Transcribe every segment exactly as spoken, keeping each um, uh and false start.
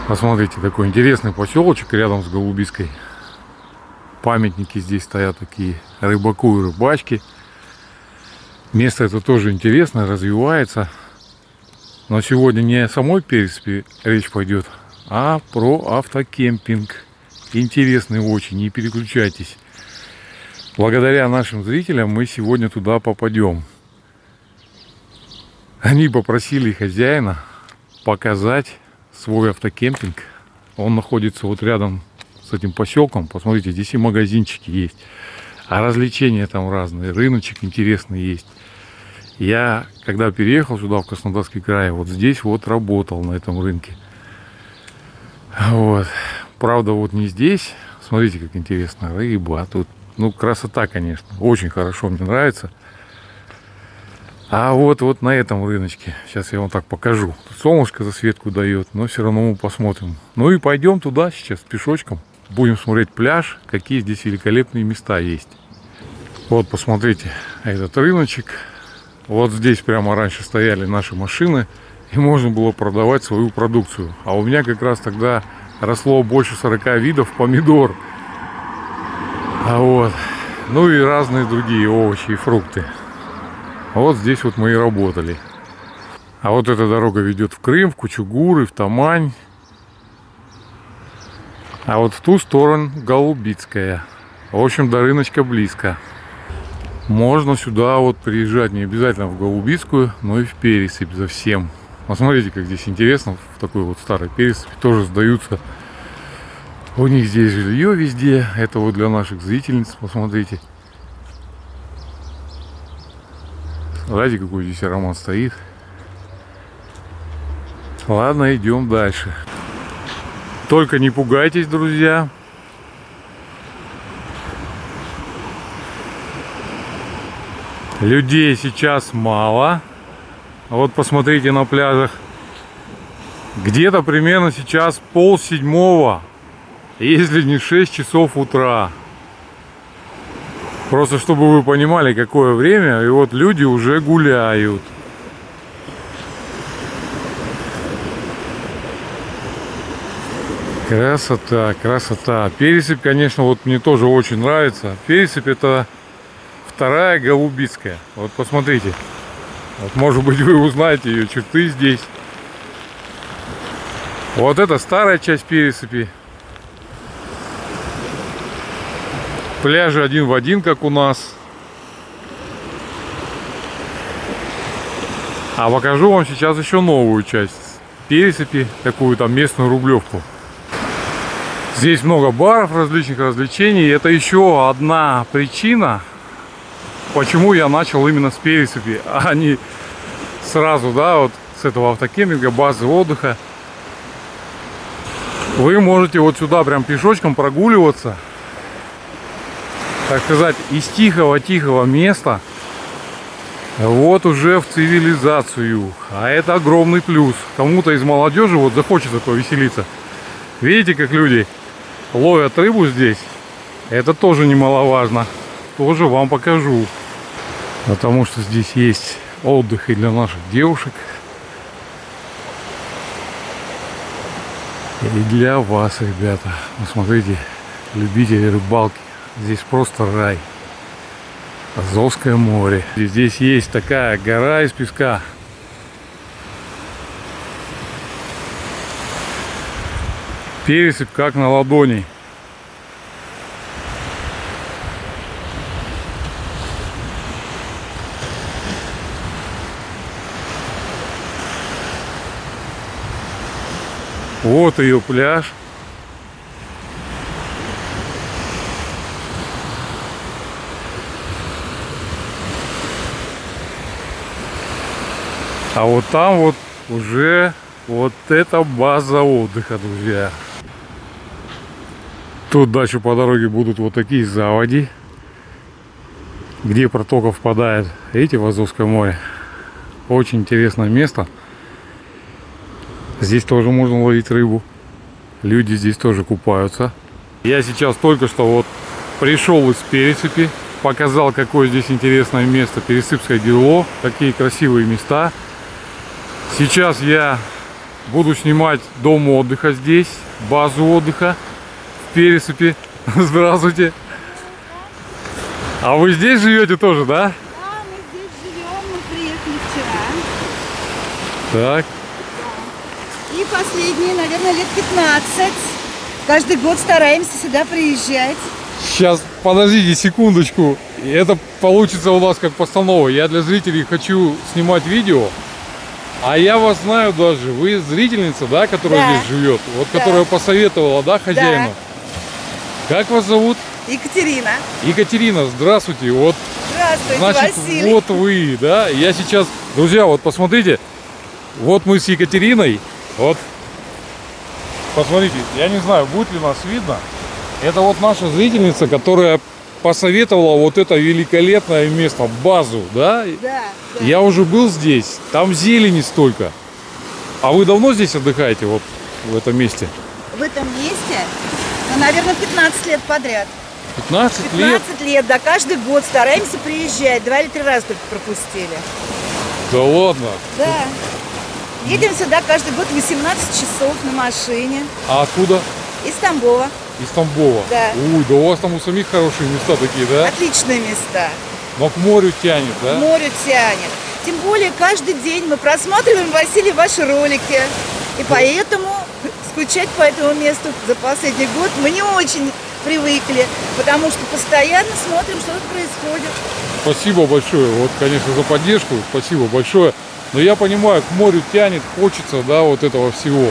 Посмотрите, такой интересный поселочек рядом с Голубицкой. Памятники здесь стоят такие, рыбаку и рыбачки. Место это тоже интересное, развивается. Но сегодня не о самой Пересыпи речь пойдет, а про автокемпинг. Интересный очень, не переключайтесь. Благодаря нашим зрителям мы сегодня туда попадем. Они попросили хозяина показать свой автокемпинг. Он находится вот рядом с этим поселком. Посмотрите, здесь и магазинчики есть, а развлечения там разные, рыночек интересный есть. Я, когда переехал сюда, в Краснодарский край, вот здесь вот работал на этом рынке. Вот. Правда, вот не здесь. Смотрите, как интересно, рыба. А тут, ну, красота, конечно. Очень хорошо, мне нравится. А вот, вот на этом рыночке. Сейчас я вам так покажу. Тут солнышко засветку дает, но все равно мы посмотрим. Ну и пойдем туда сейчас пешочком. Будем смотреть пляж, какие здесь великолепные места есть. Вот, посмотрите, этот рыночек. Вот здесь прямо раньше стояли наши машины, и можно было продавать свою продукцию. А у меня как раз тогда росло больше сорока видов помидор. А вот. Ну и разные другие овощи и фрукты. Вот здесь вот мы и работали. А вот эта дорога ведет в Крым, в Кучугуры, в Тамань. А вот в ту сторону Голубицкая. В общем, до рыночка близко. Можно сюда вот приезжать не обязательно в Голубицкую, но и в Пересыпь за всем. Посмотрите, как здесь интересно. В такой вот старой Пересыпи тоже сдаются. У них здесь жилье везде. Это вот для наших зрительниц. Посмотрите. Смотрите, какой здесь аромат стоит. Ладно, идем дальше. Только не пугайтесь, друзья. Людей сейчас мало. Вот посмотрите на пляжах. Где-то примерно сейчас пол седьмого, если не шесть часов утра. Просто чтобы вы понимали, какое время. И вот люди уже гуляют. Красота, красота. Пересыпь, конечно, вот мне тоже очень нравится. Пересыпь — это вторая Голубицкая. Вот посмотрите. Вот, может быть, вы узнаете ее черты здесь. Вот это старая часть Пересыпи. Пляжи один в один, как у нас. А покажу вам сейчас еще новую часть Пересыпи, такую там местную Рублевку. Здесь много баров, различных развлечений. Это еще одна причина, почему я начал именно с Пересыпи, а не сразу, да, вот с этого автокемпинга, базы отдыха. Вы можете вот сюда прям пешочком прогуливаться, так сказать, из тихого-тихого места вот уже в цивилизацию. А это огромный плюс. Кому-то из молодежи вот захочется повеселиться. Видите, как люди ловят рыбу здесь? Это тоже немаловажно. Тоже вам покажу. Потому что здесь есть отдых и для наших девушек, и для вас, ребята. Ну, смотрите, любители рыбалки. Здесь просто рай. Азовское море. И здесь есть такая гора из песка. Пересыпь как на ладони. Вот ее пляж. А вот там вот уже вот эта база отдыха, друзья. Тут дальше по дороге будут вот такие заводи, где протока впадает, видите, в Азовское море. Очень интересное место. Здесь тоже можно ловить рыбу. Люди здесь тоже купаются. Я сейчас только что вот пришел из Пересыпи, показал, какое здесь интересное место. Пересыпское Дило, какие красивые места. Сейчас я буду снимать дом отдыха здесь, базу отдыха в Пересыпи. Здравствуйте. А вы здесь живете тоже, да? Да, мы здесь живем, мы приехали вчера. Так. И последние, наверное, лет пятнадцать. Каждый год стараемся сюда приезжать. Сейчас, подождите секундочку. Это получится у нас как постанова. Я для зрителей хочу снимать видео. А я вас знаю даже. Вы зрительница, да, которая Да. здесь живет? Вот Да. которая посоветовала, да, хозяину? Как вас зовут? Екатерина. Екатерина, здравствуйте. Вот, Здравствуйте, значит, Василий. вот вы, да. Я сейчас, друзья, вот посмотрите. Вот мы с Екатериной. Вот, посмотрите, я не знаю, будет ли нас видно. Это вот наша зрительница, которая посоветовала вот это великолепное место, базу, да? Да, да. Я уже был здесь, там зелени столько. А вы давно здесь отдыхаете, вот в этом месте? В этом месте, ну, наверное, пятнадцать лет подряд. пятнадцать лет? пятнадцать лет, да, каждый год стараемся приезжать. Два или три раза только пропустили. Да ладно. Да. Едем сюда каждый год восемнадцать часов на машине. А откуда? Из Тамбова. Из Тамбова? Да. Ой, да у вас там у самих хорошие места такие, да? Отличные места. Но к морю тянет, да? Море тянет. Тем более каждый день мы просматриваем, Василий, ваши ролики. И поэтому скучать по этому месту за последний год мы не очень привыкли, потому что постоянно смотрим, что тут происходит. Спасибо большое, вот, конечно, за поддержку, спасибо большое. Но я понимаю, к морю тянет, хочется, да, вот этого всего.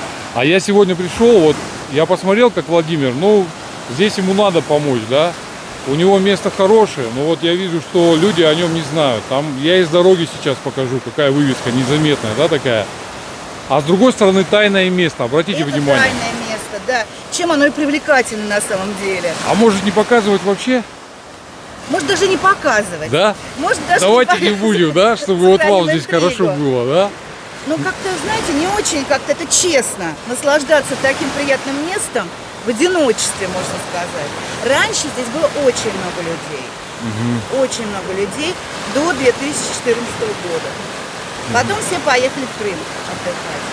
А я сегодня пришел, вот, я посмотрел, как Владимир, ну, здесь ему надо помочь, да. У него место хорошее, но вот я вижу, что люди о нем не знают. Там я из дороги сейчас покажу, какая вывеска незаметная, да, такая. А с другой стороны, тайное место, обратите Это внимание. тайное место, да. Чем оно и привлекательно на самом деле. А может не показывать вообще? Может даже не показывать. Да? Может даже Давайте не показывать. будем, да, чтобы вот вам Сохраним здесь хорошо интригу. было, да? Ну, как-то, знаете, не очень как-то это честно. Наслаждаться таким приятным местом в одиночестве, можно сказать. Раньше здесь было очень много людей. Угу. Очень много людей до две тысячи четырнадцатого года. Потом все поехали в Крым отдыхать.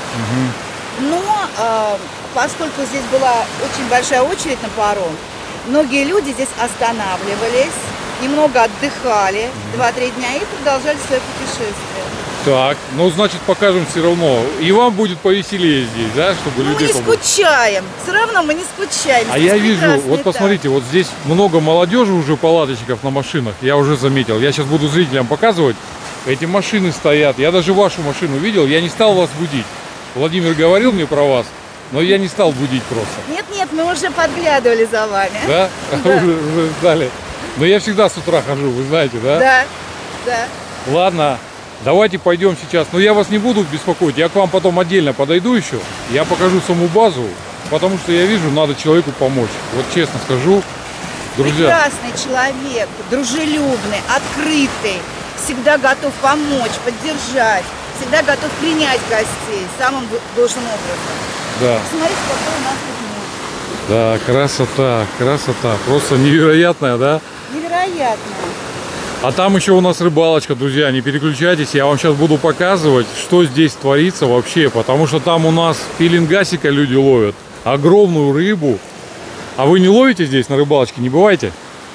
Угу. Но э, поскольку здесь была очень большая очередь на паром, многие люди здесь останавливались, немного отдыхали два-три дня и продолжали свое путешествие. Так, ну значит покажем все равно. И вам будет повеселее здесь, да, чтобы Но мы людей не побольше. скучаем, все равно мы не скучаем. А Здесь я вижу, прекрасный вот этап. посмотрите, вот здесь много молодежи уже, палаточников на машинах, я уже заметил. Я сейчас буду зрителям показывать. Эти машины стоят. Я даже вашу машину видел, я не стал вас будить. Владимир говорил мне про вас, но я не стал будить просто. Нет, нет, мы уже подглядывали за вами. Да? Да. Уже, уже ждали. Но я всегда с утра хожу, вы знаете, да? Да, да. Ладно, давайте пойдем сейчас. Но я вас не буду беспокоить. Я к вам потом отдельно подойду еще. Я покажу саму базу, потому что я вижу, надо человеку помочь. Вот честно скажу, друзья. Прекрасный человек, дружелюбный, открытый, всегда готов помочь, поддержать, всегда готов принять гостей самым должным образом. Да, Смотрите, какой у нас тут море. да, красота, красота. Просто невероятная, да? Невероятно. А там еще у нас рыбалочка, друзья, не переключайтесь, я вам сейчас буду показывать, что здесь творится вообще, потому что там у нас пеленгасика люди ловят, огромную рыбу. А вы не ловите здесь на рыбалочке, не бываете?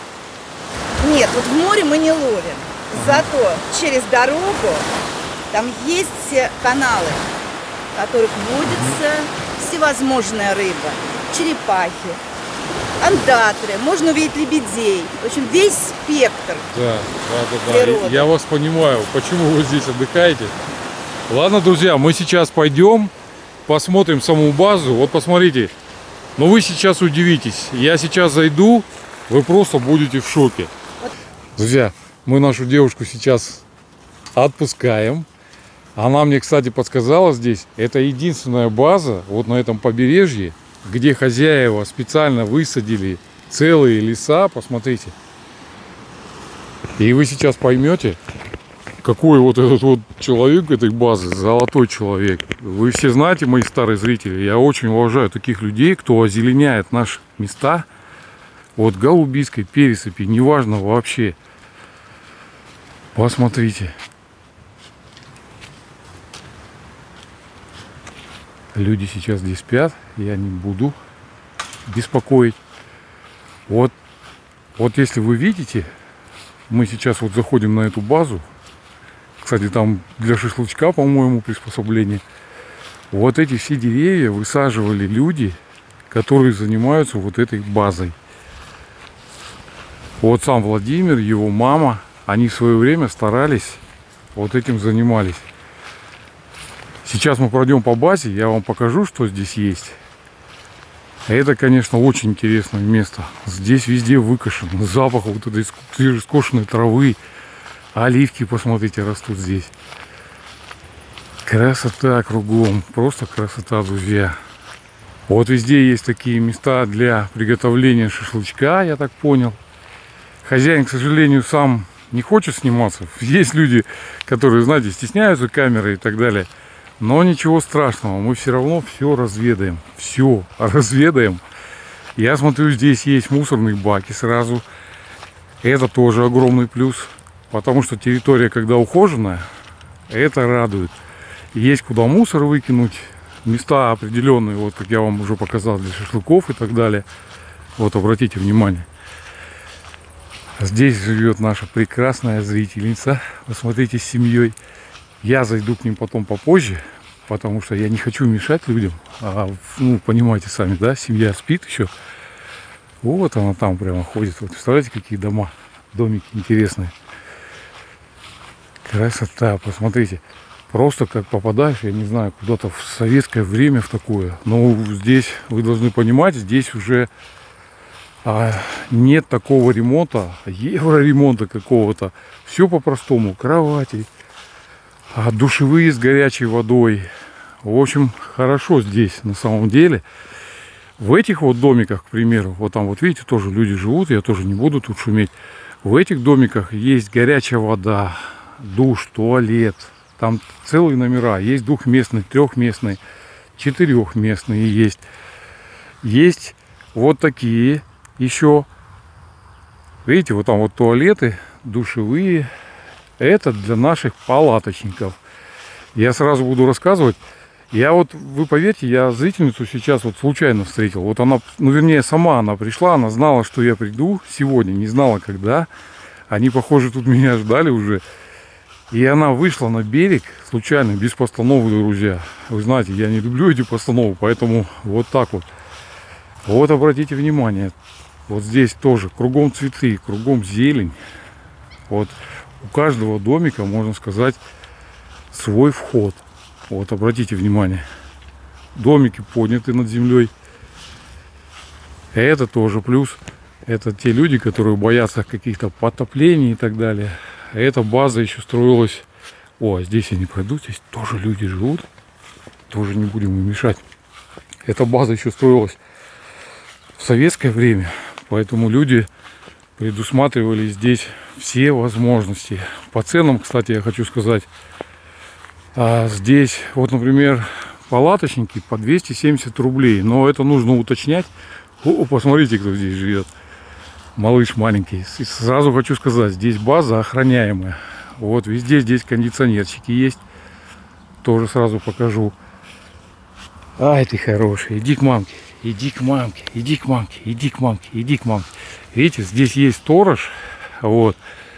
Нет, вот в море мы не ловим. Зато через дорогу там есть все каналы, в которых водится всевозможная рыба. Черепахи, андатры, можно увидеть лебедей. В общем, весь спектр. Да, да, да, да. Природа. Я вас понимаю, почему вы здесь отдыхаете. Ладно, друзья, мы сейчас пойдем, посмотрим саму базу. Вот посмотрите, ну вы сейчас удивитесь. Я сейчас зайду, вы просто будете в шоке. Друзья, мы нашу девушку сейчас отпускаем. Она мне, кстати, подсказала здесь, это единственная база вот на этом побережье, где хозяева специально высадили целые леса, посмотрите. И вы сейчас поймете, какой вот этот вот человек этой базы, золотой человек. Вы все знаете, мои старые зрители, я очень уважаю таких людей, кто озеленяет наши места. Вот Голубийской, Пересыпи, неважно вообще. Посмотрите. Люди сейчас здесь спят, я не буду беспокоить. Вот, вот если вы видите, мы сейчас вот заходим на эту базу. Кстати, там для шашлычка, по-моему, приспособление. Вот эти все деревья высаживали люди, которые занимаются вот этой базой. Вот сам Владимир, его мама, они в свое время старались, вот этим занимались. Сейчас мы пройдем по базе, я вам покажу, что здесь есть. Это, конечно, очень интересное место. Здесь везде выкошен запах вот этой скошенной травы. Оливки, посмотрите, растут здесь. Красота кругом, просто красота, друзья. Вот везде есть такие места для приготовления шашлычка, я так понял. Хозяин, к сожалению, сам не хочет сниматься. Есть люди, которые, знаете, стесняются камеры и так далее. Но ничего страшного, мы все равно все разведаем. Все разведаем. Я смотрю, здесь есть мусорные баки сразу. Это тоже огромный плюс. Потому что территория, когда ухоженная, это радует. Есть куда мусор выкинуть. Места определенные, вот как я вам уже показал, для шашлыков и так далее. Вот обратите внимание. Здесь живет наша прекрасная зрительница. Посмотрите, с семьей. Я зайду к ним потом попозже, потому что я не хочу мешать людям. А, ну, понимаете сами, да, семья спит еще. Вот она там прямо ходит. Вот представляете, какие дома, домики интересные. Красота, посмотрите. Просто как попадаешь, я не знаю, куда-то в советское время в такое. Но здесь, вы должны понимать, здесь уже а, нет такого ремонта, евроремонта какого-то. Все по-простому. Кровати, а, душевые с горячей водой. В общем, хорошо здесь на самом деле. В этих вот домиках, к примеру, вот там вот видите, тоже люди живут, я тоже не буду тут шуметь. В этих домиках есть горячая вода, душ, туалет. Там целые номера. Есть двухместные, трехместные, четырехместные есть. Есть вот такие еще. Видите, вот там вот туалеты, душевые. Это для наших палаточников. Я сразу буду рассказывать. Я вот, вы поверьте, я зрительницу сейчас вот случайно встретил. Вот она, ну вернее, сама она пришла, она знала, что я приду сегодня, не знала когда. Они, похоже, тут меня ждали уже. И она вышла на берег случайно, без постановы, друзья. Вы знаете, я не люблю эти постановы, поэтому вот так вот. Вот обратите внимание, вот здесь тоже кругом цветы, кругом зелень. Вот у каждого домика, можно сказать, свой вход. Вот обратите внимание. Домики подняты над землей. Это тоже плюс. Это те люди, которые боятся каких-то потоплений и так далее. Эта база еще строилась. О, здесь я не пройду, здесь тоже люди живут. Тоже не будем им мешать. Эта база еще строилась в советское время. Поэтому люди предусматривали здесь все возможности. По ценам, кстати, я хочу сказать. А здесь, вот, например, палаточники по двести семьдесят рублей. Но это нужно уточнять. О, посмотрите, кто здесь живет. Малыш маленький. И сразу хочу сказать, здесь база охраняемая. Вот везде здесь кондиционерчики есть. Тоже сразу покажу. Ай, ты хороший. Иди к мамке. Иди к мамке. Иди к мамке. Иди к мамке. Иди к мамке. Видите, здесь есть сторож. Вот.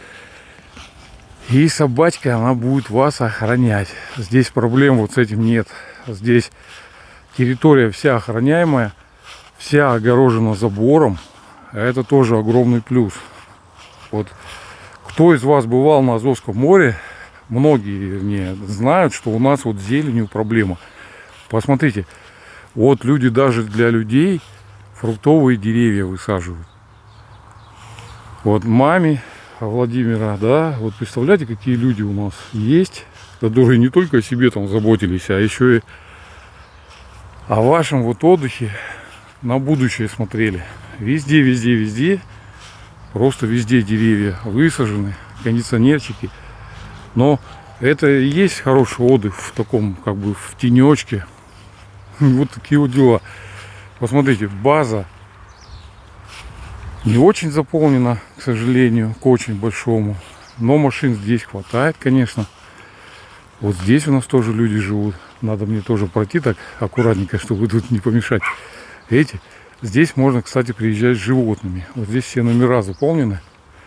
И собачка, она будет вас охранять. Здесь проблем вот с этим нет. Здесь территория вся охраняемая. Вся огорожена забором. Это тоже огромный плюс. Вот кто из вас бывал на Азовском море, многие, вернее, знают, что у нас вот с зеленью проблема. Посмотрите, вот люди даже для людей фруктовые деревья высаживают. Вот маме Владимира, да, вот представляете, какие люди у нас есть, которые не только о себе там заботились, а еще и о вашем вот отдыхе, на будущее смотрели. Везде, везде, везде, просто везде деревья высажены, кондиционерчики. Но это и есть хороший отдых в таком, как бы, в тенечке. Вот такие вот дела. Посмотрите, база не очень заполнена, к сожалению, к очень большому. Но машин здесь хватает, конечно. Вот здесь у нас тоже люди живут. Надо мне тоже пройти так аккуратненько, чтобы тут не помешать. Видите, здесь можно, кстати, приезжать с животными. Вот здесь все номера заполнены.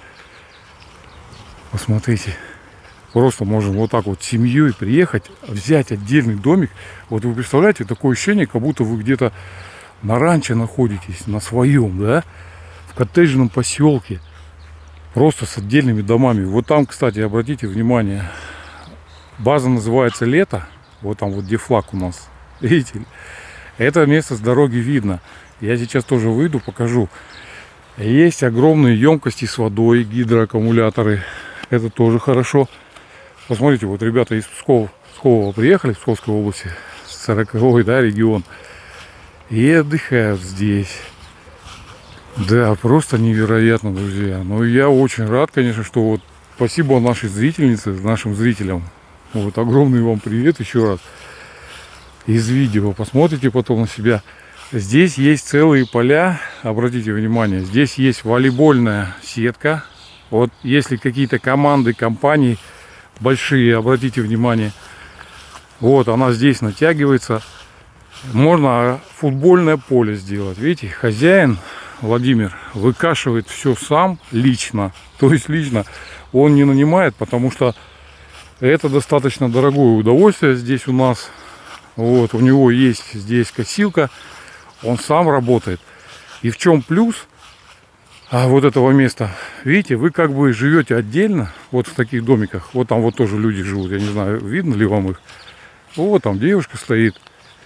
Посмотрите. Просто можем вот так вот семьей приехать, взять отдельный домик. Вот вы представляете, такое ощущение, как будто вы где-то на ранчо находитесь, на своем, да? В коттеджном поселке. Просто с отдельными домами. Вот там, кстати, обратите внимание, база называется «Лето». Вот там вот где флаг у нас. Видите? Это место с дороги видно. Я сейчас тоже выйду, покажу. Есть огромные емкости с водой, гидроаккумуляторы. Это тоже хорошо. Посмотрите, вот ребята из Пскова, Пскова приехали, в Псковской области, сороковой, да, регион. И отдыхают здесь. Да, просто невероятно, друзья. Но я очень рад, конечно, что вот спасибо нашей зрительнице, нашим зрителям. Вот огромный вам привет еще раз. Из видео. Посмотрите потом на себя. Здесь есть целые поля. Обратите внимание, здесь есть волейбольная сетка. Вот если какие-то команды, компании большие, обратите внимание. Вот она здесь натягивается. Можно футбольное поле сделать. Видите, хозяин Владимир выкашивает все сам лично. То есть лично он не нанимает, потому что это достаточно дорогое удовольствие здесь у нас. Вот, у него есть здесь косилка. Он сам работает. И в чем плюс а вот этого места? Видите, вы как бы живете отдельно. Вот в таких домиках. Вот там вот тоже люди живут. Я не знаю, видно ли вам их. Вот там девушка стоит.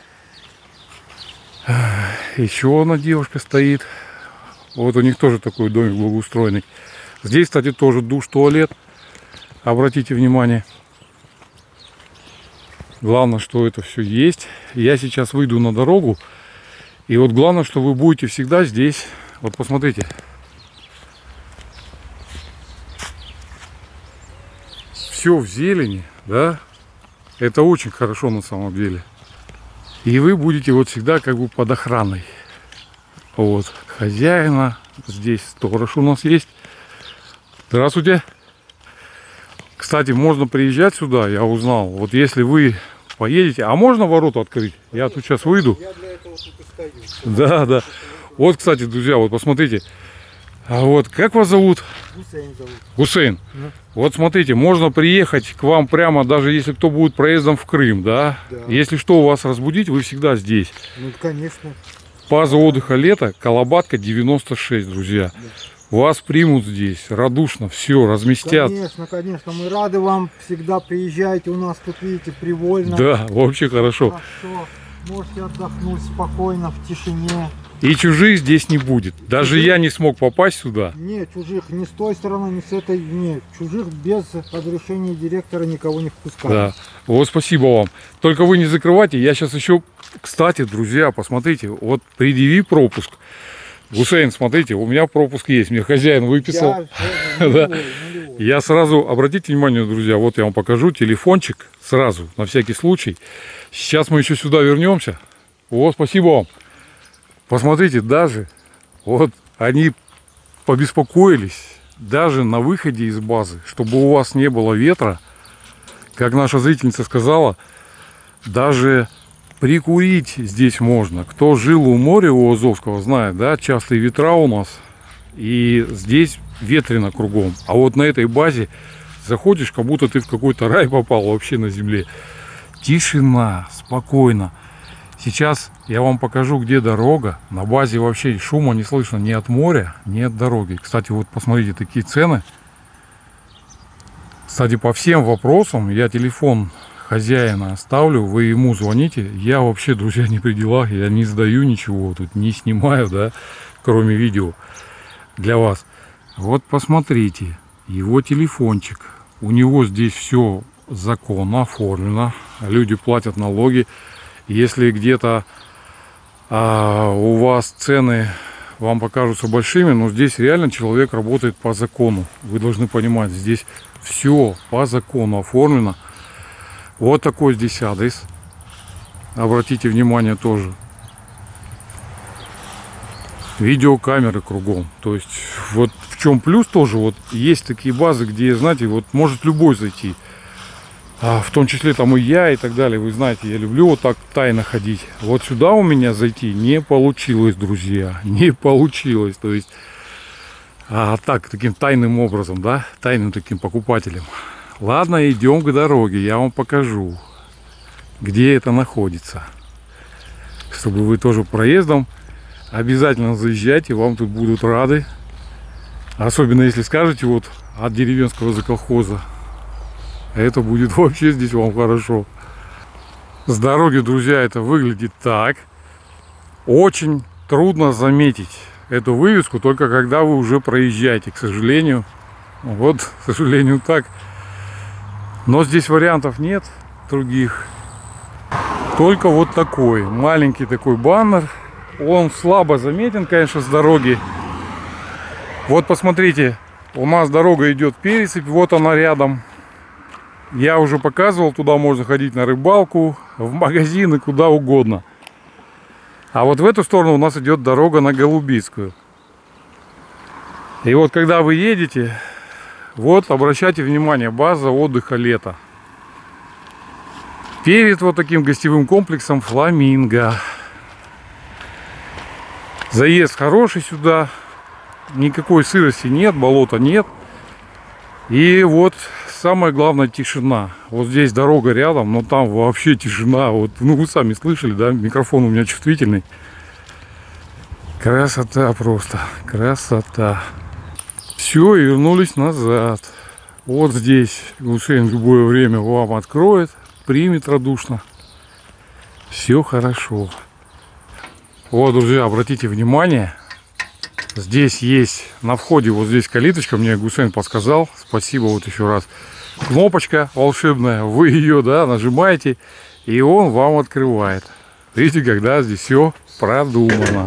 Еще одна девушка стоит. Вот у них тоже такой домик благоустроенный. Здесь, кстати, тоже душ, туалет. Обратите внимание. Главное, что это все есть. Я сейчас выйду на дорогу. И вот главное, что вы будете всегда здесь. Вот посмотрите. Все в зелени, да? Это очень хорошо на самом деле. И вы будете вот всегда как бы под охраной. Вот, хозяина. Здесь сторож у нас есть. Здравствуйте. Кстати, можно приезжать сюда, я узнал. Вот если вы поедете... А можно ворота открыть? Я тут сейчас выйду. Я для этого тут и стою. Да, да. Вот, кстати, друзья, вот посмотрите. А вот, как вас зовут? Гусейн зовут. Гусейн. Ну. Вот смотрите, можно приехать к вам прямо, даже если кто будет проездом в Крым, да? Да. Если что, вас разбудить, вы всегда здесь. Ну, конечно. База отдыха «Лето», Колобатка девяносто шесть, друзья. Да. Вас примут здесь, радушно, все, разместят. Конечно, конечно, мы рады вам, всегда приезжайте, у нас тут, видите, привольно. Да, вообще хорошо. Хорошо, можете отдохнуть спокойно, в тишине. И чужих здесь не будет. Даже чужих? Я не смог попасть сюда. Нет, чужих ни с той стороны, ни с этой. Нет, чужих без разрешения директора никого не впускают. Да, вот спасибо вам. Только вы не закрывайте, я сейчас еще... Кстати, друзья, посмотрите, вот предъяви пропуск. Гусейн, смотрите, у меня пропуск есть, мне хозяин выписал. Я, нулевой, нулевой. Я сразу, обратите внимание, друзья, вот я вам покажу телефончик сразу, на всякий случай. Сейчас мы еще сюда вернемся. Вот, спасибо вам. Посмотрите, даже вот они побеспокоились, даже на выходе из базы, чтобы у вас не было ветра, как наша зрительница сказала, даже... Прикурить здесь можно. Кто жил у моря, у Азовского, знает, да, частые ветра у нас. И здесь ветрено кругом. А вот на этой базе заходишь, как будто ты в какой-то рай попал вообще на земле. Тишина, спокойно. Сейчас я вам покажу, где дорога. На базе вообще шума не слышно ни от моря, ни от дороги. Кстати, вот посмотрите, такие цены. Кстати, по всем вопросам я телефон хозяина оставлю, вы ему звоните. Я вообще, друзья, не при делах, я не сдаю ничего, тут не снимаю, да, кроме видео для вас. Вот посмотрите, его телефончик. У него здесь все законно оформлено, люди платят налоги. Если где-то а, у вас цены вам покажутся большими, но здесь реально человек работает по закону. Вы должны понимать, здесь все по закону оформлено. Вот такой здесь адрес. Обратите внимание тоже. Видеокамеры кругом. То есть, вот в чем плюс тоже, вот есть такие базы, где, знаете, вот может любой зайти. А в том числе там и я и так далее. Вы знаете, я люблю вот так тайно ходить. Вот сюда у меня зайти не получилось, друзья. Не получилось. То есть, а так, таким тайным образом, да, тайным таким покупателем. Ладно, идем к дороге, я вам покажу, где это находится. Чтобы вы тоже проездом обязательно заезжайте, вам тут будут рады. Особенно если скажете вот от деревенского заколхоза. Это будет вообще здесь вам хорошо. С дороги, друзья, это выглядит так. Очень трудно заметить эту вывеску, только когда вы уже проезжаете, к сожалению. Вот, к сожалению, так. Но здесь вариантов нет других. Только вот такой, маленький такой баннер. Он слабо заметен, конечно, с дороги. Вот посмотрите, у нас дорога идет пересыпь, вот она рядом. Я уже показывал, туда можно ходить на рыбалку, в магазины, куда угодно. А вот в эту сторону у нас идет дорога на Голубицкую. И вот когда вы едете, вот обращайте внимание, база отдыха «Лето». Перед вот таким гостевым комплексом «Фламинго». Заезд хороший сюда, никакой сырости нет, болота нет. И вот самое главное — тишина. Вот здесь дорога рядом, но там вообще тишина. Вот, ну вы сами слышали, да, микрофон у меня чувствительный. Красота просто, красота. Все, и вернулись назад. Вот здесь Гусейн в любое время вам откроет, примет радушно. Все хорошо. Вот, друзья, обратите внимание. Здесь есть на входе, вот здесь калиточка, мне Гусейн подсказал. Спасибо вот еще раз. Кнопочка волшебная, вы ее, да, нажимаете, и он вам открывает. Видите, когда здесь все продумано.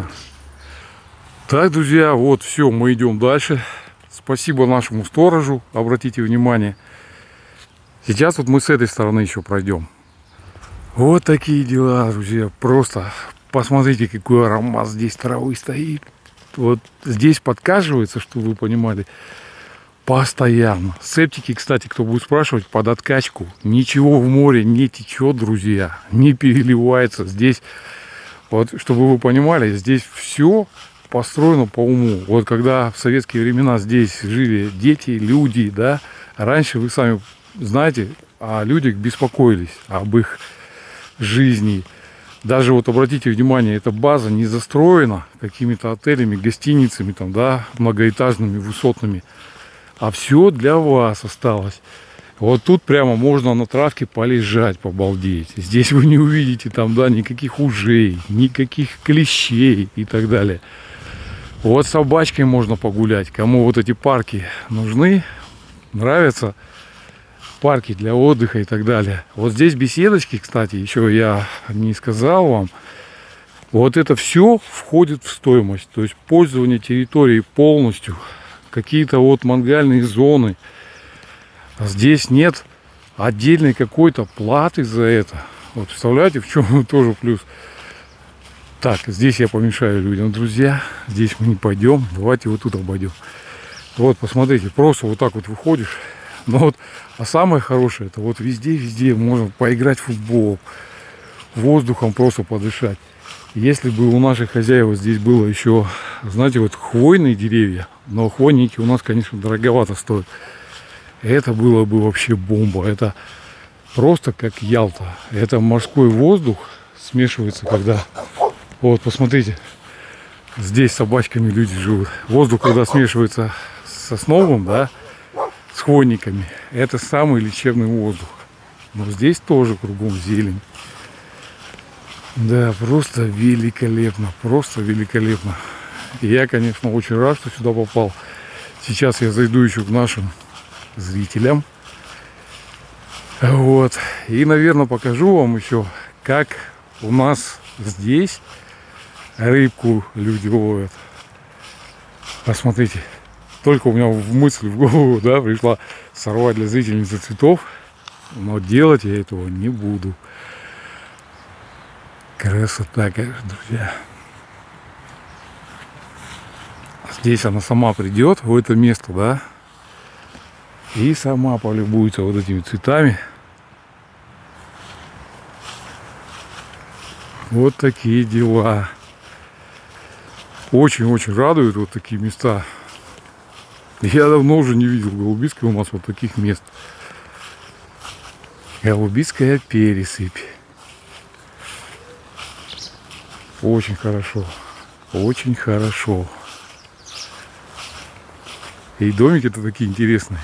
Так, друзья, вот все, мы идем дальше. Спасибо нашему сторожу, обратите внимание. Сейчас вот мы с этой стороны еще пройдем. Вот такие дела, друзья. Просто посмотрите, какой аромат здесь травы стоит. Вот здесь подкаживается, чтобы вы понимали, постоянно. Септики, кстати, кто будет спрашивать, под откачку. Ничего в море не течет, друзья, не переливается. Здесь, вот, чтобы вы понимали, здесь все построено по уму. Вот когда в советские времена здесь жили дети, люди, да, раньше, вы сами знаете, о людях беспокоились, об их жизни. Даже вот обратите внимание, эта база не застроена какими-то отелями, гостиницами, там, да, многоэтажными, высотными. А все для вас осталось. Вот тут прямо можно на травке полежать, побалдеть. Здесь вы не увидите там, да, никаких ужей, никаких клещей и так далее. Вот с собачкой можно погулять. Кому вот эти парки нужны, нравятся парки для отдыха и так далее. Вот здесь беседочки, кстати, еще я не сказал вам. Вот это все входит в стоимость. То есть пользование территорией полностью. Какие-то вот мангальные зоны. Здесь нет отдельной какой-то платы за это. Вот представляете, в чем тоже плюс. Так, здесь я помешаю людям, друзья. Здесь мы не пойдем. Давайте вот тут обойдем. Вот, посмотрите, просто вот так вот выходишь. Но вот, а самое хорошее, это вот везде-везде можно поиграть в футбол. Воздухом просто подышать. Если бы у наших хозяев здесь было еще, знаете, вот хвойные деревья, но хвойники у нас, конечно, дороговато стоят. Это было бы вообще бомба. Это просто как Ялта. Это морской воздух смешивается, когда... Вот, посмотрите, здесь с собачками люди живут. Воздух, когда смешивается с сосновым, да, с хвойниками, это самый лечебный воздух. Но здесь тоже кругом зелень. Да, просто великолепно, просто великолепно. И я, конечно, очень рад, что сюда попал. Сейчас я зайду еще к нашим зрителям. Вот. И, наверное, покажу вам еще, как у нас здесь рыбку люди ловят. Посмотрите. Только у меня в мысль в голову, да, пришла сорвать для зрительницы цветов. Но делать я этого не буду. Красота, конечно, друзья. Здесь она сама придет в это место, да, и сама полюбуется вот этими цветами. Вот такие дела. Очень-очень радуют вот такие места. Я давно уже не видел в Голубицкой у нас вот таких мест. Голубицкая пересыпь. Очень хорошо. Очень хорошо. И домики-то такие интересные.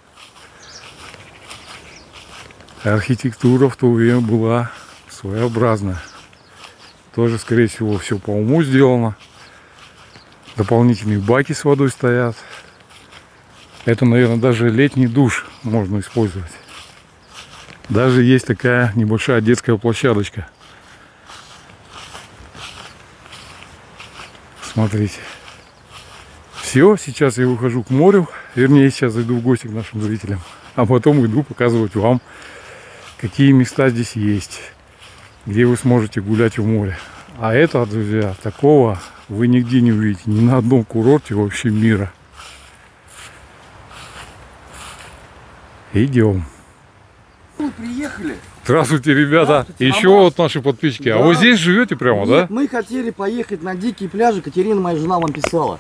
Архитектура в то время была своеобразная. Тоже, скорее всего, все по уму сделано. Дополнительные баки с водой стоят. Это, наверное, даже летний душ можно использовать. Даже есть такая небольшая детская площадочка. Смотрите. Все, сейчас я выхожу к морю. Вернее, сейчас зайду в гости к нашим зрителям. А потом иду показывать вам, какие места здесь есть, где вы сможете гулять в море. А это, друзья, такого вы нигде не увидите, ни на одном курорте вообще мира. Идем. Мы приехали. Здравствуйте, ребята. Здравствуйте, Еще Роман. вот наши подписчики. Да. А вы здесь живете прямо, Нет, да? мы хотели поехать на дикие пляжи. Катерина, моя жена, вам писала.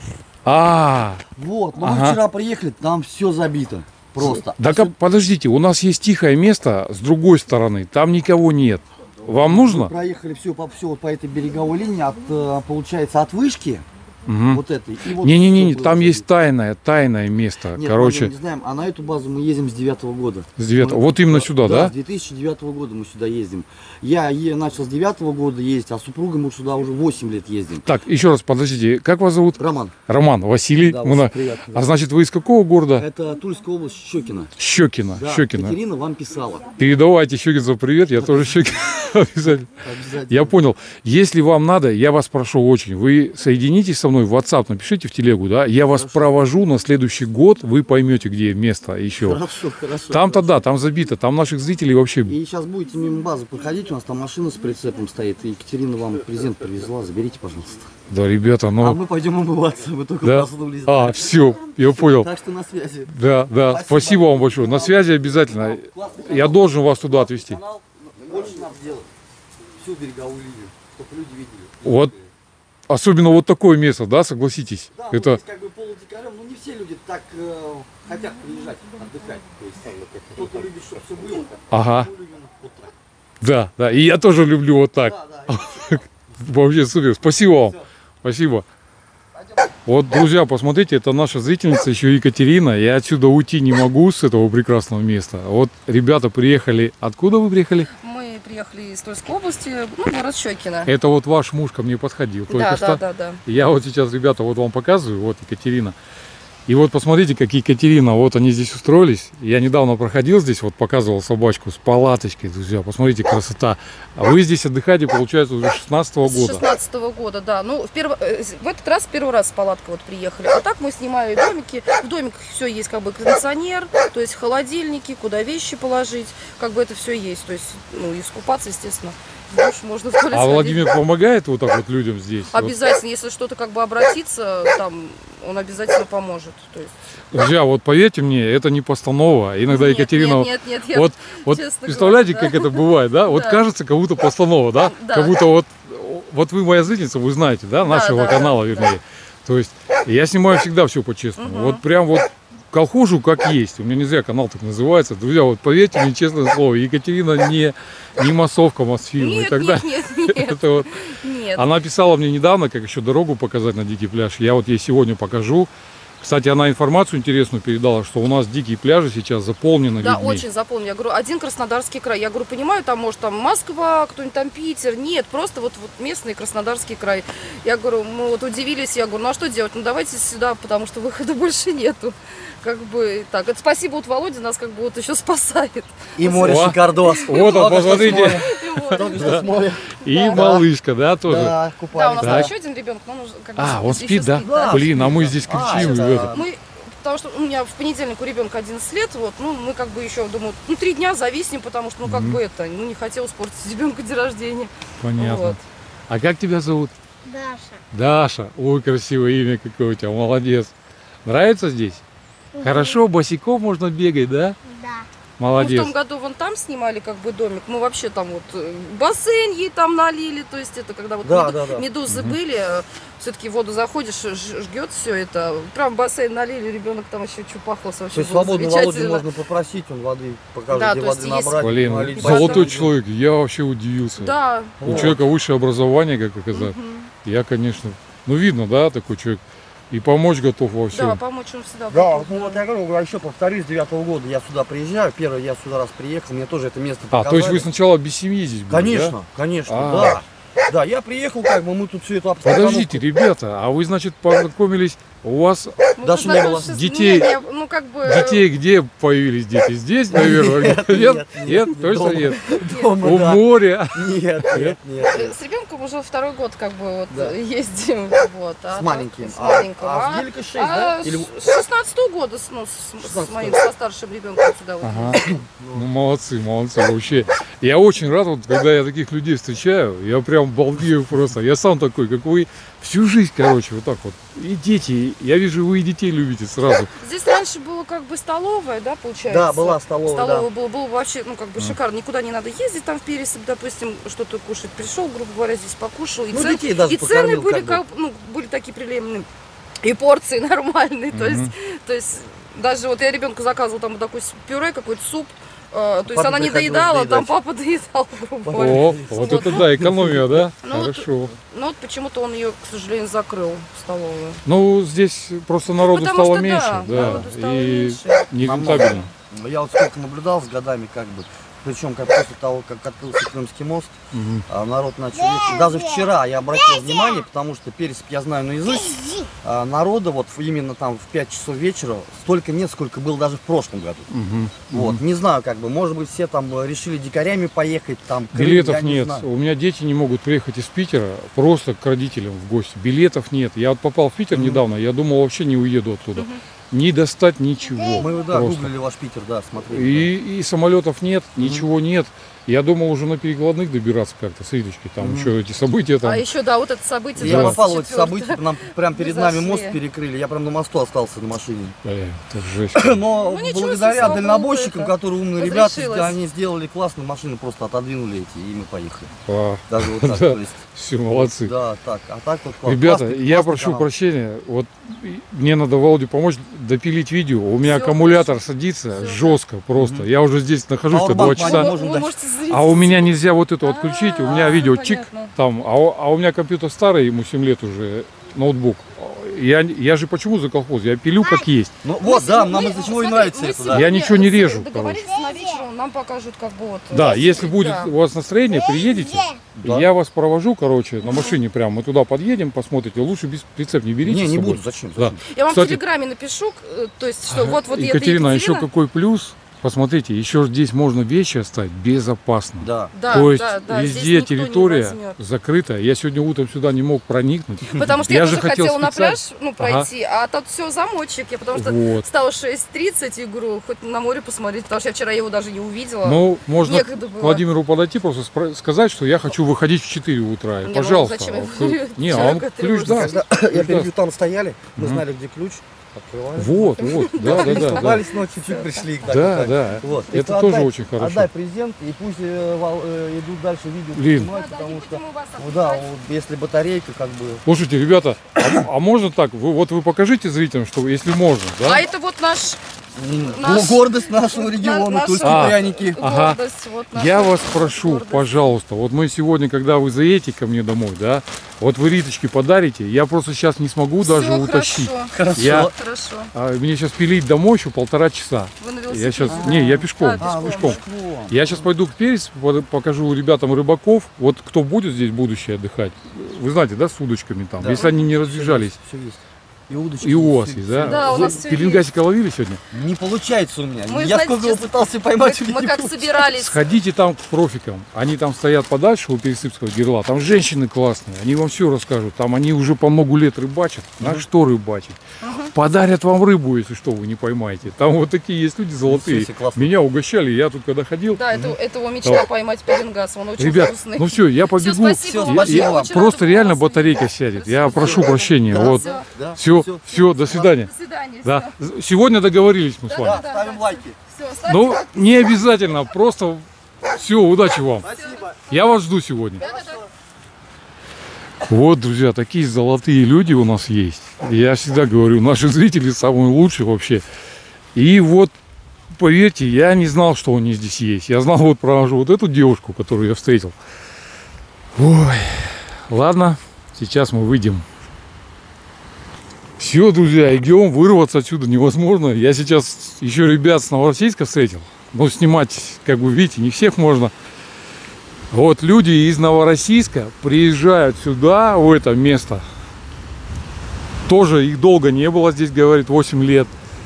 А, Вот, но Ага. мы вчера приехали, там все забито. Просто. да, Особ- подождите, у нас есть тихое место с другой стороны. Там никого нет. Вам нужно? Проехали все по, все по этой береговой линии, от, э, получается, от вышки. Мгм. Вот этой. и вот Не-не-не, всё там было есть забито. тайное, тайное место. Нет, Короче, мы не знаем, а на эту базу мы ездим с девятого года. с девятого. Мы- Вот именно сюда, да? с две тысячи девятого года мы сюда ездим. Я е- начал с девятого года ездить, а с супругой мы сюда уже восемь лет ездим. Так, еще раз, подождите, как вас зовут? Роман, Роман, Василий. да, Мы на- очень приятно. А значит, вы из какого города? Это Тульская область, Щекино. Щекино. Да, Щекино. Катерина вам писала. Передавайте Щекинцу привет, я тоже Щекин. Обязательно. Обязательно. Я понял. Если вам надо, я вас прошу очень, вы соединитесь со мной в WhatsApp, напишите в телегу, да, я вас Хорошо. провожу на следующий год, вы поймете, где место еще. Хорошо, хорошо. Там-то да, там забито, там наших зрителей вообще... И сейчас будете мимо базы проходить, у нас там машина с прицепом стоит, и Екатерина вам презент привезла, заберите, пожалуйста. Да, ребята, А ну... мы пойдем умываться, мы только Да? проснулись. А, все, я понял. Так что на связи. Да, да, Спасибо. спасибо вам большое. На связи обязательно. Классный Я канал. должен вас туда отвезти. Канал больше надо делать. Всю береговую линию, чтобы люди видели. Вот. Особенно вот такое место, да, согласитесь? Да, Это... вот здесь как бы полудикарем, но не все люди так э, хотят приезжать, отдыхать. То есть кто-то любит, чтобы все было. Ага, Мы любим вот так. да, да. И я тоже люблю вот так. Да, да. Вообще супер. Спасибо вам. Спасибо. Вот, друзья, посмотрите, это наша зрительница, еще Екатерина. Я отсюда уйти не могу с этого прекрасного места. Вот ребята приехали. Откуда вы приехали? Мы приехали из Тульской области, ну, город Щекино. Это вот ваш муж ко мне подходил только Да, что. да, да, да. Я вот сейчас, ребята, вот вам показываю, вот Екатерина. И вот посмотрите, как Екатерина, вот они здесь устроились. Я недавно проходил здесь, вот показывал собачку с палаточкой, друзья. Посмотрите, красота. А вы здесь отдыхаете, получается, уже с шестнадцатого С года. шестнадцатого года, да. Ну, в, перво- э, в этот раз первый раз с палаткой вот приехали. А так мы снимали домики. В домиках все есть, как бы кондиционер, то есть холодильники, куда вещи положить. Как бы это все есть. То есть, ну, искупаться, естественно. В душ можно в туалет А сходить. Владимир помогает вот так вот людям здесь? Вот. Обязательно, если что-то как бы обратиться, там, он обязательно поможет. То есть... Друзья, вот поверьте мне, это не постанова. Иногда Нет, Екатерина... Нет, нет, нет, я Вот, вот честно представляете, говоря, да. как это бывает, да? Вот Да. кажется, как будто постанова, да? Да. Как будто вот, вот вы моя зрительница, вы знаете, да, нашего да, канала, да, вернее. То есть я снимаю всегда все по-честному. Мгм. Вот прям вот колхожу как есть. У меня не зря канал так называется. Друзья, вот поверьте мне, честное слово, Екатерина не, не массовка Мосфильма и Нет, так нет, далее. нет, нет, Это вот. нет. Она писала мне недавно, как еще дорогу показать на дикий пляж. Я вот ей сегодня покажу. Кстати, она информацию интересную передала, что у нас дикие пляжи сейчас заполнены Да, людьми. очень заполнил. Я говорю, один Краснодарский край. Я говорю, понимаю, там может там Москва, кто-нибудь там Питер. Нет, просто вот, вот местный Краснодарский край. Я говорю, мы вот удивились, я говорю, ну а что делать? Ну давайте сюда, потому что выхода больше нету. Как бы так. Это спасибо, вот Володя нас как бы вот еще спасает. И море О, шикардос. вот он, Только что с посмотрите. моря. И вот. Только что с моря. И Да. малышка, да, тоже. Да, Да, у купались. нас Так. там еще один ребенок, но он уже как бы А, он еще спит, да? Да, Блин, а мы спит, здесь да. кричим, А, это- ребята. Мы, потому что у меня в понедельник у ребенка одиннадцать лет, вот, ну, мы как бы еще, думаю, ну, три дня зависнем, потому что, ну, как Мгм. бы это, ну, не хотел испортить ребенку день рождения. Понятно. Вот. А как тебя зовут? Даша. Даша. Ой, красивое имя какое у тебя, молодец. Нравится здесь? Хорошо, босиком можно бегать, да? Да. Молодец. Мы в том году вон там снимали как бы домик. Мы вообще там вот э, бассейн ей там налили. То есть это когда вот Да, меду- да, да. медузы были, все-таки в воду заходишь, ж- жгет все это. Прям бассейн налили, ребенок там еще чупахался. Вообще То есть было свободно Володю замечательно. можно попросить, он воды покажет, Да, где то есть воды есть- набрать. Блин, налить. золотой Бассейн. человек, я вообще удивился. Да. У Вот. человека высшее образование, как оказалось. Мгм. Я, конечно, ну видно, да, такой человек. И помочь готов во Да, всем. помочь он всегда Да, готов, ну вот я говорю, еще повторюсь, с девятого года я сюда приезжаю, первый я сюда раз приехал, мне тоже это место А, показали. то есть вы сначала без семьи здесь были, Конечно, да? конечно, А. да. Да, я приехал, как бы мы тут все это обстановку- Подождите, ребята, а вы, значит, познакомились, у вас Мы Даже не было. познакомились с- Детей- не, не, ну как бы... детей где появились дети? Здесь, наверное? Нет, Нет? нет, Нет? нет, Точно дома. нет? Дома, У да. моря. Нет, нет, нет. Э, С ребенком уже второй год как бы вот Да. ездим. Вот, а С так, маленьким. С А- маленьким. а с Геликой шесть, да? а Или- с шестнадцатого года с, ну, с, с шестнадцатого. моим, со старшим ребенком сюда вот. Ага. Ну, молодцы, молодцы вообще. Я очень рад, вот, когда я таких людей встречаю, я прям балдею просто. Я сам такой, как вы, всю жизнь, короче, вот так вот. И дети, я вижу, вы и детей любите сразу. Здесь раньше было как бы столовая, да, получается? Да, была столовая, Столовая да. было, было вообще, ну, как бы шикарно. Никуда не надо ездить там в Пересып, допустим, что-то кушать. Пришел, грубо говоря, здесь покушал. И, Ну, цен- детей даже и цены покормил, были, как бы. как, ну, были такие приличные. И порции нормальные. То, Мгм. есть, то есть даже вот я ребенку заказывала там такой пюре, какой-то суп. э, то есть Папе она не приходилось доедала, доедать. там папа доедал, грубо говоря. О, вот это да, экономия, да? Ну, вот- Хорошо. Но вот почему-то он ее, к сожалению, закрыл, столовую. Ну, здесь просто народу Потому стало что, меньше, да, да, народу стало и меньше. нерентабельно. Я вот сколько наблюдал с годами, как бы, причем как после того, как открылся Крымский мост, Мгм. а, народ начал ехать. Даже вчера я обратил внимание, потому что Пересып я знаю наизусть, а, народа вот именно там в пять часов вечера столько нет, сколько было даже в прошлом году. Мгм. Вот, не знаю, как бы, может быть, все там э, решили дикарями поехать, там, Крым, Билетов я не нет. знаю. У меня дети не могут приехать из Питера просто к родителям в гости. Билетов нет. Я вот попал в Питер Мгм. недавно, я думал, вообще не уеду оттуда. Не достать ничего. Мы, да, просто. гуглили ваш Питер, да, смотрели. И, и самолетов нет, ничего нет. Я думал уже на перекладных добираться как-то с Риточкой. Там Мгм. еще эти события там. А еще, да, вот это событие. Я Да. попал в эти двадцать четвёртое. события, нам прям перед Мы нами зашли. мост перекрыли, я прям на мосту остался на машине. Бля, это жесть. Но Ну, ничего, благодаря слава богу, дальнобойщикам, это которые умные ребята, разрешилось. они сделали классно, машины просто отодвинули эти, и мы поехали. А, Даже вот так, Да. то есть. все, молодцы. Да, так, а так вот класс- Ребята, классный- я классный прошу канал. прощения, вот и- мне надо Володе помочь допилить видео. У меня Всё аккумулятор хорошо. садится Всё, жестко просто. Я уже здесь нахожусь-то два Пауэрбанк часа. можем Вы дать. можете зрить. А у меня нельзя вот это отключить, у меня А, видео чик понятно. там, а, у- а у меня компьютер старый, ему семь лет уже, ноутбук. Я, я же почему за колхоз? Я пилю как есть. Ну вот, Мы да, с- нам мы- из-за чего и смотри, нравится мы это, да. сегодня Я ничего не с- режу, Договорились на вечер, нам покажут как бы вот. Да, э, если будет да. у вас настроение, приедете, Да. я вас провожу, короче, на машине прям, мы туда подъедем, посмотрите, лучше без прицеп не берите Не, с не собой. буду, зачем? Да. зачем? Я вам Кстати- в Телеграме напишу, э, то есть, что вот, вот Екатерина, это еще Екатерина. какой плюс? Посмотрите, еще здесь можно вещи оставить безопасно. Да. Да, То есть да, да, здесь везде никто не территория возьмет. закрытая. Я сегодня утром сюда не мог проникнуть. Потому что Я я, же тоже хотел хотела на специально- пляж ну, пройти, а тут все замочек. Я потому что Вот. встала в шесть тридцать и говорю, хоть на море посмотреть, потому что я вчера его даже не увидела. Ну, можно Некогда к было. Владимиру подойти, просто спро- сказать, что я хочу выходить в четыре утра. И, Не, ну, пожалуйста. зачем я А говорю? ключ- Не, а он Человека ключ, да. тревожит. Когда я Ключ перед даст. там стояли, мы Мгм. знали, где ключ, открываем. Вот, вот, да, да, да. да. Сломались, но чуть-чуть пришли. так, Да, так. да. Вот. Это И тоже отдай- очень хорошо. Отдай презент, и пусть э, вал- э, идут дальше видео Лин. снимать, Да, да, потому не что, будем у вас ну да, отвлекать. вот если батарейка как бы... Слушайте, ребята, а, а можно так? Вы, вот вы покажите зрителям, что если можно, да? А это вот наш м, Наш- гордость нашего региона, наш- тульские А. пряники. Ага. гордость. Вот наша Я вас прошу, гордость. пожалуйста, вот мы сегодня, когда вы заедете ко мне домой, да, вот вы Риточке подарите, я просто сейчас не смогу даже Всё утащить. Хорошо, Хорошо. Я- хорошо. А, мне сейчас пилить домой еще полтора часа. Вы на Я велосипеде? сейчас, не, я пешком, А, А, вы пешком. пешком. Я сейчас пойду к Пересу, под- покажу ребятам рыбаков. Вот кто будет здесь в будущее отдыхать, вы знаете, да, с удочками там, Да. если они не разбежались. Все есть. И удочки. И у вас всё- есть, всё да? Да, у Вы нас всё пеленгасика ловили сегодня? Не получается у меня. Мы, я знаете, сколько его сейчас- пытался поймать, Мы, у меня мы не как получается. собирались. Сходите там к профикам. Они там стоят подальше у Пересыпского герла. Там женщины классные. Они вам все расскажут. Там они уже по много лет рыбачат. На что рыбачить? Подарят вам рыбу, если что, вы не поймаете. Там вот такие есть люди золотые. Ничего себе, классно. Меня угощали. Я тут когда ходил. Да, это, это его мечта Да. поймать пеленгас. Он очень Ребят, вкусный. ну все, я Всё, побегу. спасибо Всё, вам спасибо большое, вам. очень Просто рада реально была с вами. батарейка сядет. Я Всё, прошу всё. прощения. Да, Вот. Да, Все, всё, все, до свидания. До свидания. Да. Сегодня договорились мы с Да, вами. Да, ставим лайки. Все. ставьте Ну, как- не обязательно, просто все, удачи вам. Спасибо. Я вас жду сегодня. Вот, друзья, такие золотые люди у нас есть. Я всегда говорю, наши зрители самые лучшие вообще. И вот, поверьте, я не знал, что они здесь есть. Я знал вот про вот эту девушку, которую я встретил. Ой, ладно, сейчас мы выйдем. Все, друзья, идем, вырваться отсюда невозможно. Я сейчас еще ребят с Новороссийска встретил. Но снимать, как вы видите, не всех можно. Вот люди из Новороссийска приезжают сюда, в это место. Тоже их долго не было здесь, говорит, восемь лет.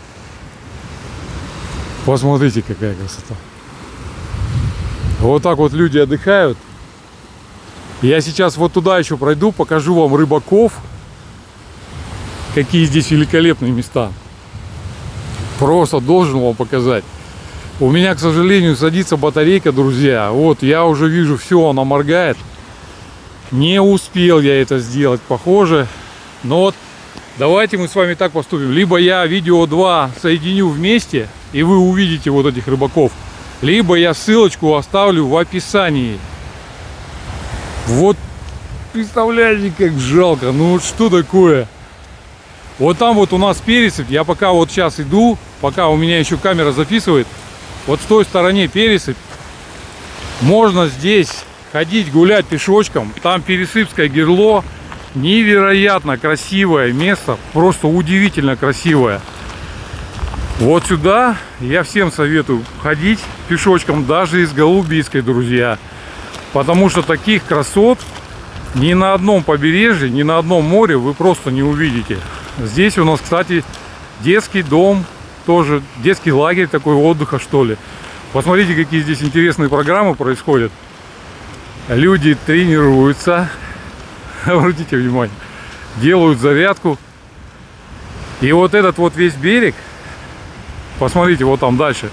Посмотрите, какая красота. Вот так вот люди отдыхают. Я сейчас вот туда еще пройду, покажу вам рыбаков. Какие здесь великолепные места. Просто должен вам показать. У меня, к сожалению, садится батарейка, друзья. Вот, я уже вижу, все, она моргает. Не успел я это сделать, похоже. Но вот, давайте мы с вами так поступим. Либо я видео два соединю вместе, и вы увидите вот этих рыбаков. Либо я ссылочку оставлю в описании. Вот, представляете, как жалко. Ну вот что такое? Вот там вот у нас пересыпь. Я пока вот сейчас иду, пока у меня еще камера записывает. Вот с той стороне пересыпь. Можно здесь ходить, гулять пешочком. Там Пересыпское гирло. Невероятно красивое место. Просто удивительно красивое. Вот сюда я всем советую ходить пешочком, даже из Голубицкой, друзья. Потому что таких красот ни на одном побережье, ни на одном море вы просто не увидите. Здесь у нас, кстати, детский дом. Тоже детский лагерь такой отдыха, что ли. Посмотрите, какие здесь интересные программы происходят. Люди тренируются. Обратите внимание. Делают зарядку. И вот этот вот весь берег, посмотрите, вот там дальше,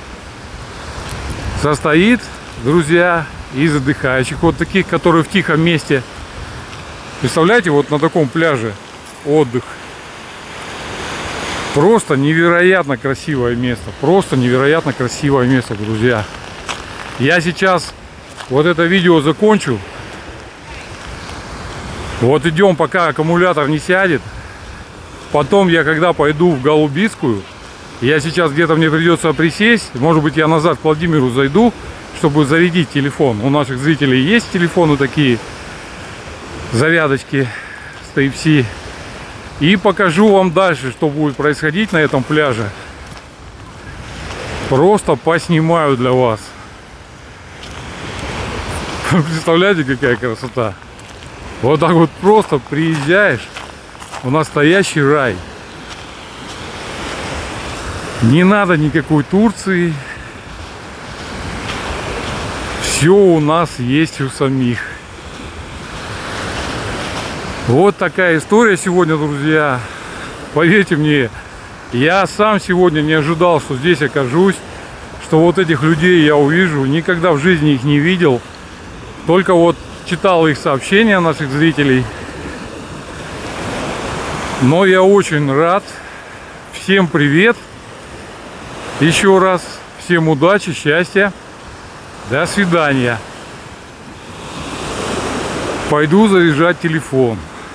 состоит, друзья, из отдыхающих. Вот таких, которые в тихом месте. Представляете, вот на таком пляже отдых. Просто невероятно красивое место. Просто невероятно красивое место, друзья. Я сейчас вот это видео закончу. Вот идем, пока аккумулятор не сядет. Потом я, когда пойду в Голубицкую, я сейчас где-то мне придется присесть. Может быть, я назад к Владимиру зайду, чтобы зарядить телефон. У наших зрителей есть телефоны такие, зарядочки с Type-C. И покажу вам дальше, что будет происходить на этом пляже. Просто поснимаю для вас. Представляете, какая красота? Вот так вот просто приезжаешь в настоящий рай. Не надо никакой Турции. Все у нас есть у самих. Вот такая история сегодня, друзья. Поверьте мне, я сам сегодня не ожидал, что здесь окажусь, что вот этих людей я увижу. Никогда в жизни их не видел. Только вот читал их сообщения, наших зрителей. Но я очень рад. Всем привет. Еще раз. Всем удачи, счастья. До свидания. Пойду заряжать телефон.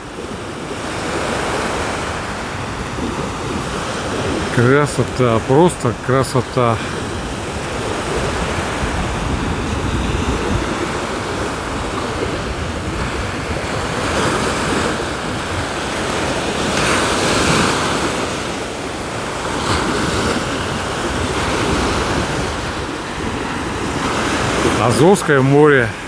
Красота, просто красота. Азовское море.